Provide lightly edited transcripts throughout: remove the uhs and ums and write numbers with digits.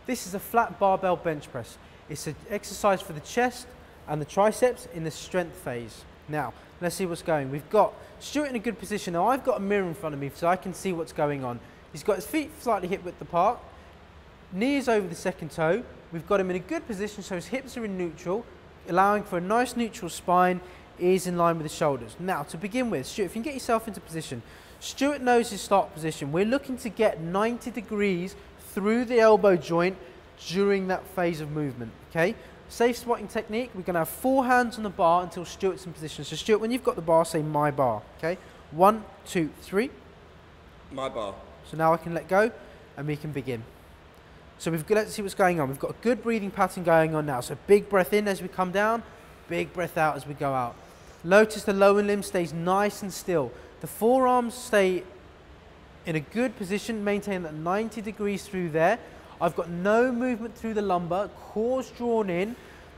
This is a flat barbell bench press. It's an exercise for the chest and the triceps in the strength phase. Now, let's see what's going. We've got Stuart in a good position. Now, I've got a mirror in front of me so I can see what's going on. He's got his feet slightly hip width apart, knees over the second toe. We've got him in a good position so his hips are in neutral, allowing for a nice neutral spine, ears in line with the shoulders. Now, to begin with, Stuart, if you can get yourself into position. Stuart knows his start position. We're looking to get 90 degrees through the elbow joint during that phase of movement, okay? Safe squatting technique, we're going to have 4 hands on the bar until Stuart's in position. So Stuart, when you've got the bar, say my bar, okay? 1, 2, 3. My bar. So now I can let go and we can begin. So let's see what's going on. We've got a good breathing pattern going on now. So big breath in as we come down, big breath out as we go out. Notice the lower limb stays nice and still. The forearms stay in a good position, maintain that 90 degrees through there. I've got no movement through the lumbar, core's drawn in,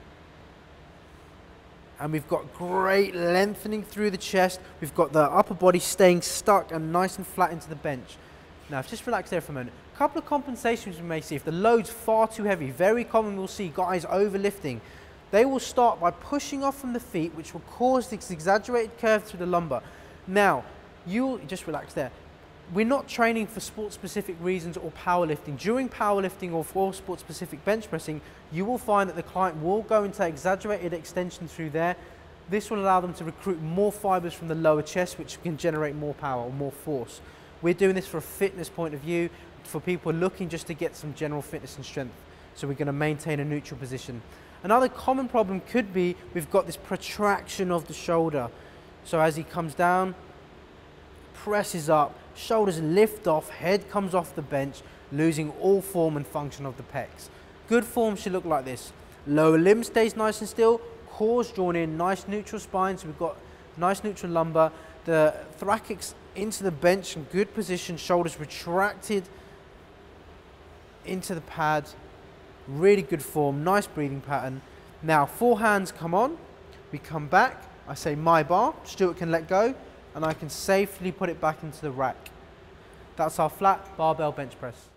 and we've got great lengthening through the chest. We've got the upper body staying stuck and nice and flat into the bench. Now, just relax there for a moment. A couple of compensations we may see. If the load's far too heavy, very common we'll see guys overlifting. They will start by pushing off from the feet, which will cause this exaggerated curve through the lumbar. Now, you'll just relax there. We're not training for sport-specific reasons or powerlifting. During powerlifting or for sport-specific bench pressing, you will find that the client will go into exaggerated extension through there. This will allow them to recruit more fibers from the lower chest, which can generate more power or more force. We're doing this for a fitness point of view, for people looking just to get some general fitness and strength. So we're going to maintain a neutral position. Another common problem could be we've got this protraction of the shoulder. So as he comes down, presses up, shoulders lift off, head comes off the bench, losing all form and function of the pecs. Good form should look like this. Lower limb stays nice and still, core's drawn in, nice neutral spine, so we've got nice neutral lumbar. The thoracics into the bench in good position, shoulders retracted into the pad. Really good form, nice breathing pattern. Now 4 hands come on, we come back, I say my bar, Stuart can let go, and I can safely put it back into the rack. That's our flat barbell bench press.